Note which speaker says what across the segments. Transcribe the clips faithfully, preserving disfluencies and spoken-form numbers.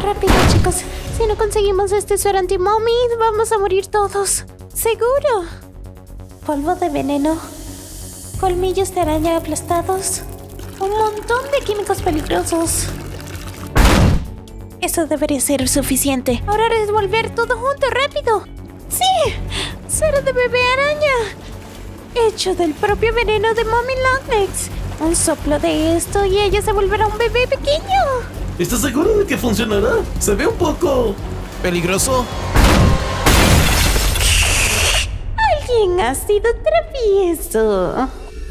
Speaker 1: Rápido, chicos. Si no conseguimos este suero anti-mommy, vamos a morir todos. Seguro. Polvo de veneno. Colmillos de araña aplastados. Un montón de químicos peligrosos. Eso debería ser suficiente. Ahora revolver todo junto, rápido. ¡Sí! ¡Suero de bebé araña! Hecho del propio veneno de Mommy Longlegs. Un soplo de esto y ella se volverá un bebé pequeño.
Speaker 2: ¿Estás seguro de que funcionará? Se ve un poco...
Speaker 3: ¿peligroso?
Speaker 1: Alguien ha sido travieso.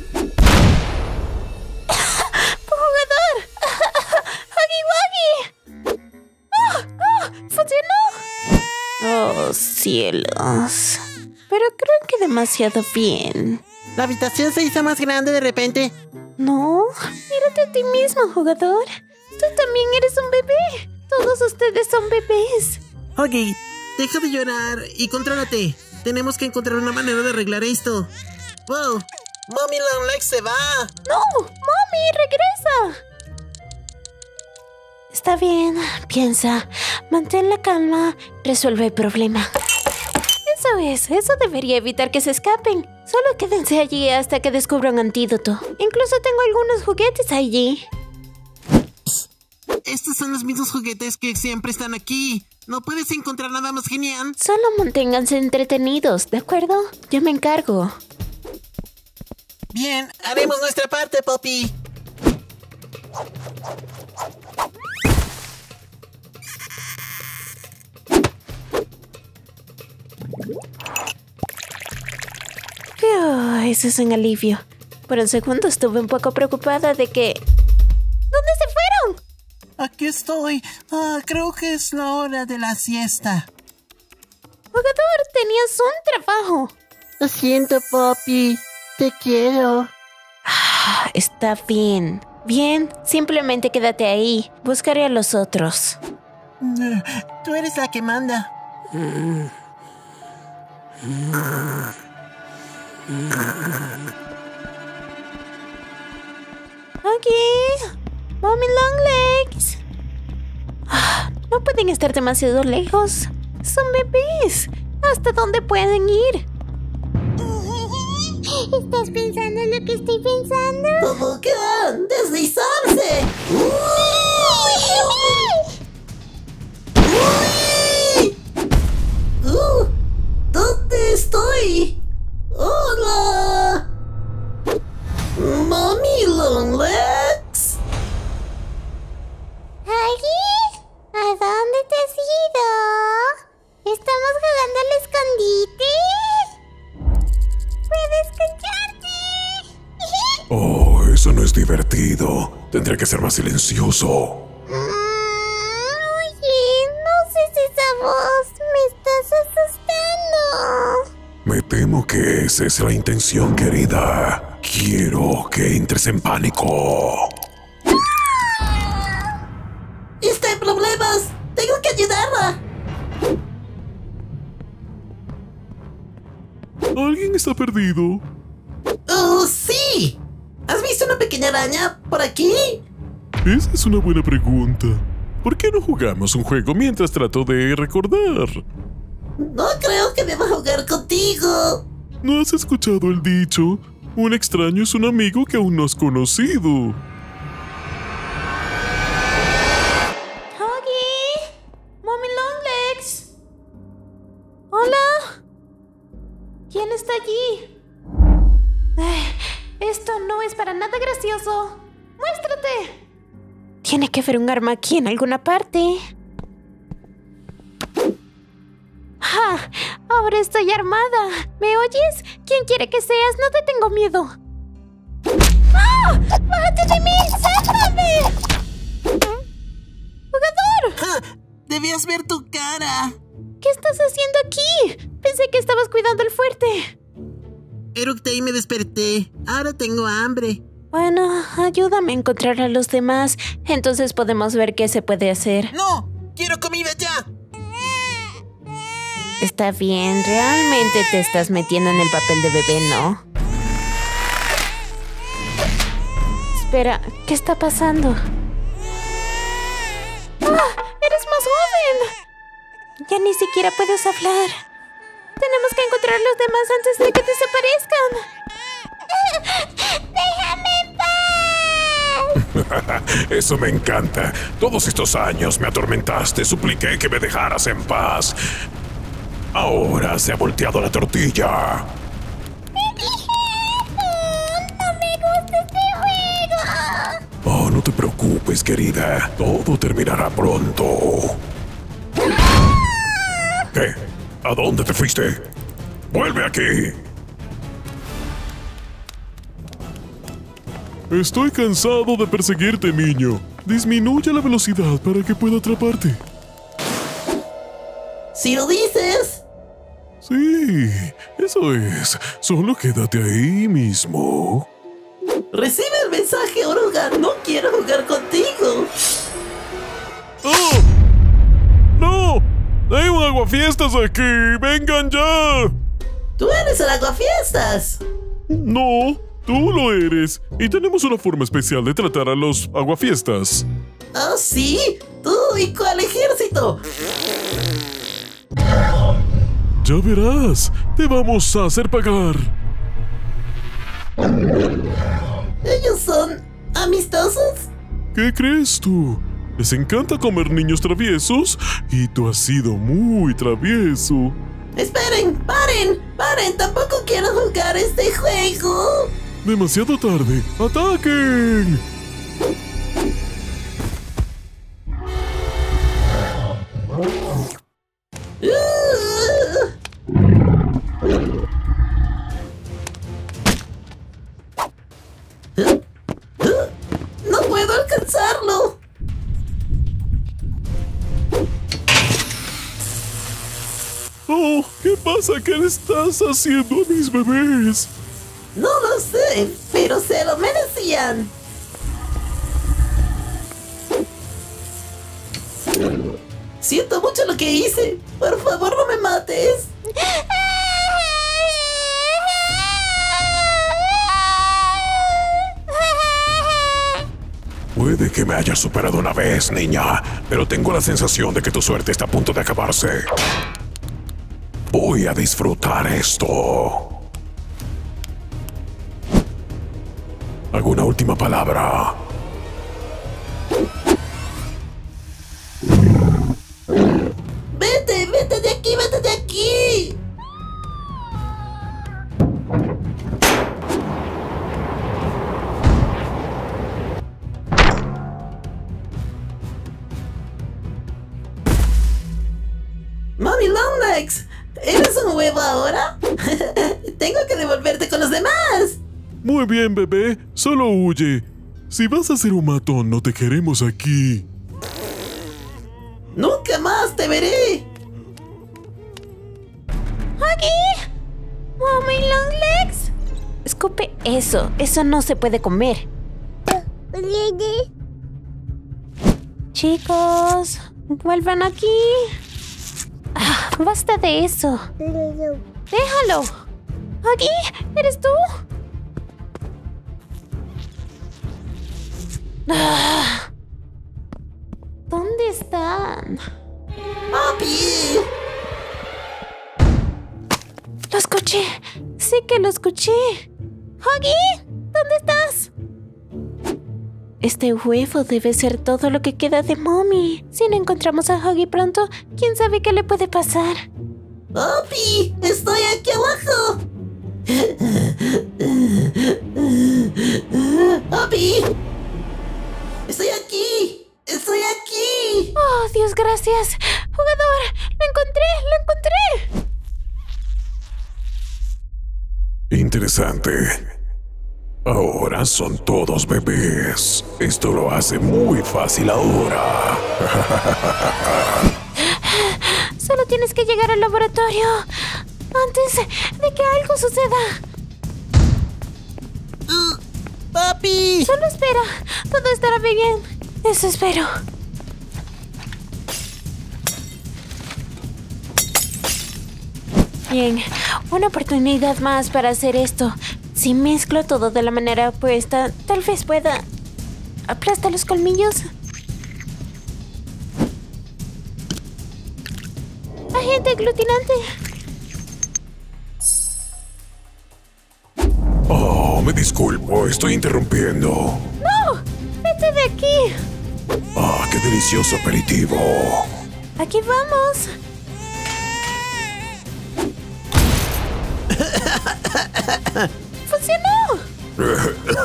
Speaker 1: ¡Jugador! ¡Huggy Wuggy! ¡Oh! ¡Oh! ¡Funcionó! ¡Oh, cielos! Pero creo que demasiado bien.
Speaker 4: La habitación se hizo más grande de repente.
Speaker 1: No, mírate a ti mismo, jugador. Tú también eres un bebé. Todos ustedes son bebés.
Speaker 4: Huggy, deja de llorar y contrólate. Tenemos que encontrar una manera de arreglar esto. ¡Wow! ¡Mommy Longlegs se va!
Speaker 1: ¡No! ¡Mommy, regresa! Está bien, piensa. Mantén la calma. Resuelve el problema. Eso es, eso debería evitar que se escapen. Solo quédense allí hasta que descubra un antídoto. Incluso tengo algunos juguetes allí.
Speaker 4: Estos son los mismos juguetes que siempre están aquí. ¿No puedes encontrar nada más genial?
Speaker 1: Solo manténganse entretenidos, ¿de acuerdo? Yo me encargo.
Speaker 4: Bien, haremos nuestra parte, Poppy.
Speaker 1: Oh, eso es un alivio. Por un segundo estuve un poco preocupada de que... ¿Dónde se fueron?
Speaker 4: Aquí estoy. Ah, creo que es la hora de la siesta.
Speaker 1: Jugador, tenías un trabajo.
Speaker 4: Lo siento, Poppy. Te quiero.
Speaker 1: Ah, está bien. Bien, simplemente quédate ahí. Buscaré a los otros.
Speaker 4: Tú eres la que manda.
Speaker 1: Aquí. Mommy Longlegs. Ah, no pueden estar demasiado lejos. Son bebés. ¿Hasta dónde pueden ir?
Speaker 5: ¿Estás pensando en lo que estoy pensando?
Speaker 4: ¡Tobogán! ¡Deslizarse! ¡Uy! Uh, ¿Dónde estoy? ¡Hola! ¡Mommy Longlegs!
Speaker 5: ¿Aggie? ¿A dónde te has ido? ¿Estamos jugando al escondite? ¿Puedo escucharte?
Speaker 6: Oh, eso no es divertido. Tendré que ser más silencioso.
Speaker 5: Mm, oye, no sé si esa voz me estás asustando.
Speaker 6: Me temo que esa es la intención, querida. Quiero que entres en pánico.
Speaker 4: ¡Está en problemas! ¡Tengo que ayudarla!
Speaker 6: ¿Alguien está perdido?
Speaker 4: ¡Oh, sí! ¿Has visto una pequeña araña por aquí?
Speaker 6: Esa es una buena pregunta. ¿Por qué no jugamos un juego mientras trato de recordar?
Speaker 4: No creo que deba jugar contigo.
Speaker 6: ¿No has escuchado el dicho? Un extraño es un amigo que aún no has conocido.
Speaker 1: Huggy. Mommy Longlegs. Hola. ¿Quién está allí? Ay, esto no es para nada gracioso. ¡Muéstrate! Tiene que haber un arma aquí en alguna parte. ¡Ja! Ahora estoy armada. ¿Me oyes? ¿Quién quiere que seas? No te tengo miedo. ¡Ah! ¡Bájate de mí! ¡Sálvame! ¡Jugador!
Speaker 4: ¡Ja! ¡Debías ver tu cara!
Speaker 1: ¿Qué estás haciendo aquí? Pensé que estabas cuidando el fuerte.
Speaker 4: Eructé y me desperté. Ahora tengo hambre.
Speaker 1: Bueno, ayúdame a encontrar a los demás. Entonces podemos ver qué se puede hacer.
Speaker 4: ¡No! ¡Quiero comida ya!
Speaker 1: Está bien, realmente te estás metiendo en el papel de bebé, ¿no? Espera, ¿qué está pasando? ¡Ah! eres más joven. Ya ni siquiera puedes hablar. Tenemos que encontrar a los demás antes de que desaparezcan.
Speaker 5: ¡Déjame en paz!
Speaker 6: Eso me encanta. Todos estos años me atormentaste, supliqué que me dejaras en paz. Ahora se ha volteado la tortilla.
Speaker 5: ¡Me dije eso! ¡No me gusta este juego!
Speaker 6: Oh, no te preocupes, querida. Todo terminará pronto. ¿Qué? ¿A dónde te fuiste? ¡Vuelve aquí!
Speaker 3: Estoy cansado de perseguirte, niño. Disminuye la velocidad para que pueda atraparte.
Speaker 2: Si lo dices.
Speaker 3: Sí, eso es. Solo quédate ahí mismo.
Speaker 2: Recibe el mensaje, oruga. No quiero jugar contigo.
Speaker 3: ¡Oh! ¡No! ¡Hay un aguafiestas aquí! ¡Vengan ya!
Speaker 2: Tú eres el aguafiestas.
Speaker 3: No, tú lo eres. Y tenemos una forma especial de tratar a los aguafiestas.
Speaker 2: ¿Ah, sí? ¿Tú y cuál ejército?
Speaker 3: Ya verás, te vamos a hacer pagar.
Speaker 2: ¿Ellos son amistosos?
Speaker 3: ¿Qué crees tú? Les encanta comer niños traviesos y tú has sido muy travieso.
Speaker 2: Esperen, paren, paren, tampoco quiero jugar este juego.
Speaker 3: Demasiado tarde. ¡Ataquen!
Speaker 2: No puedo alcanzarlo.
Speaker 3: Oh, ¿qué pasa? ¿Qué le estás haciendo a mis bebés?
Speaker 2: No lo sé, pero se lo merecían. Siento mucho lo que hice. Por favor, no me mates.
Speaker 6: Puede que me hayas superado una vez, niña, pero tengo la sensación de que tu suerte está a punto de acabarse. Voy a disfrutar esto. ¿Alguna última palabra?
Speaker 2: Vete, vete de aquí, vete de aquí. Mami Longlegs, ¿eres un huevo ahora? Tengo que devolverte con los demás.
Speaker 3: Muy bien, bebé. Solo huye. Si vas a ser un matón, no te queremos aquí.
Speaker 2: Nunca más te veré.
Speaker 1: ¡Huggy! ¡Mommy Longlegs! Escupe eso. Eso no se puede comer. Chicos, vuelvan aquí. Ah, basta de eso. Déjalo. ¿Huggy? ¿Eres tú? Ah, ¿dónde están?
Speaker 2: Papi.
Speaker 1: Lo escuché. Sí que lo escuché. ¿Huggy? ¿Dónde estás? Este huevo debe ser todo lo que queda de Mommy. Si no encontramos a Huggy pronto, ¿quién sabe qué le puede pasar?
Speaker 2: Papi, estoy aquí abajo. Papi. Estoy aquí. Estoy aquí.
Speaker 1: Oh, Dios, gracias. Jugador, lo encontré, lo encontré.
Speaker 6: Interesante. Ahora son todos bebés. Esto lo hace muy fácil ahora.
Speaker 1: Solo tienes que llegar al laboratorio antes de que algo suceda.
Speaker 4: Uh, ¡Papi!
Speaker 1: Solo espera. Todo estará bien. Eso espero. Bien, una oportunidad más para hacer esto. Si mezclo todo de la manera opuesta, tal vez pueda... ¿Aplasta los colmillos? agente aglutinante.
Speaker 6: Oh, me disculpo, estoy interrumpiendo.
Speaker 1: ¡No! ¡Vete de aquí!
Speaker 6: Ah, qué delicioso aperitivo.
Speaker 1: Aquí vamos. ¡Funcionó!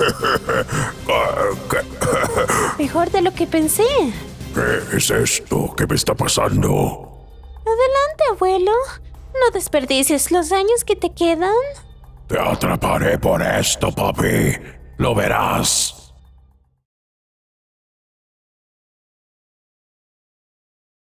Speaker 1: Mejor de lo que pensé.
Speaker 6: ¿Qué es esto? ¿Qué me está pasando?
Speaker 1: Adelante, abuelo. No desperdicies los años que te quedan.
Speaker 6: Te atraparé por esto, papi. Lo verás.